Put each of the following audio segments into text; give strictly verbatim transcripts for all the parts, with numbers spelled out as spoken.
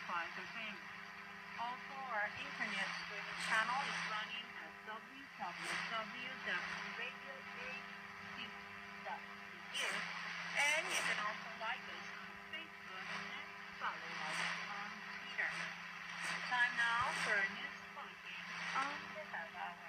Spotify Entertainment. Also, our internet streaming channel is running at w w w dot radio a c dot c u, and you can also like us on Facebook and follow us on Twitter. Time now for a news bulletin on the half hour.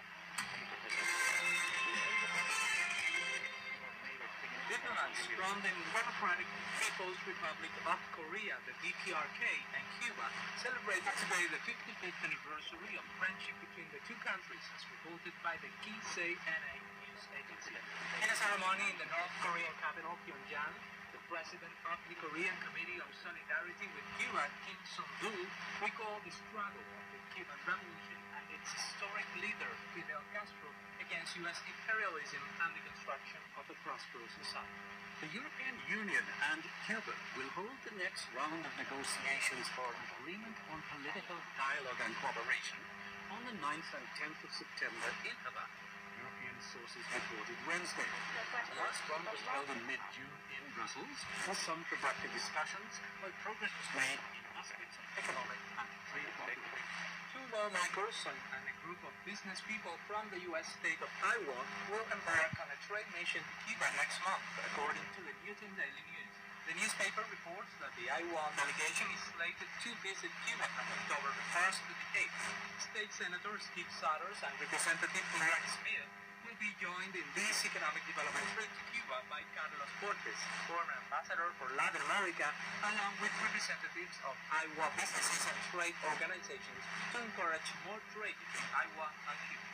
Diplomats from the Democratic People's Republic of Korea, the D P R K, and Cuba celebrated today the fifty-fifth anniversary of friendship between the two countries, as reported by the K S A N A news agency. In a ceremony in the North Korean capital, Pyongyang, the president of the Korean Committee on Solidarity with Cuba, Kim Sung-doo, recalled the struggle of the Cuban Revolution and its historic leader, Fidel Castro, against U S imperialism and the construction of a prosperous society. The European Union and Cuba will hold the next round of negotiations for an agreement on political dialogue and cooperation on the ninth and tenth of September in Havana, European sources reported Wednesday. The last one was held in mid-June in Brussels, with some productive discussions, while progress was made in aspects of economic and trade cooperation. Two lawmakers and, and a group of business people from the U S state of Iowa will embark on a trade mission to Cuba next month, according to the Newton Daily News. The newspaper reports that the Iowa delegation is slated to visit Cuba from October the first to the eighth. State Senator Steve Sanders and Representative Clarence Smith will be joined in this economic development trip to Cuba by Carlos Cortes, former ambassador for Latin America, along with representatives of Iowa businesses and trade organizations to encourage more trade between Iowa and Cuba.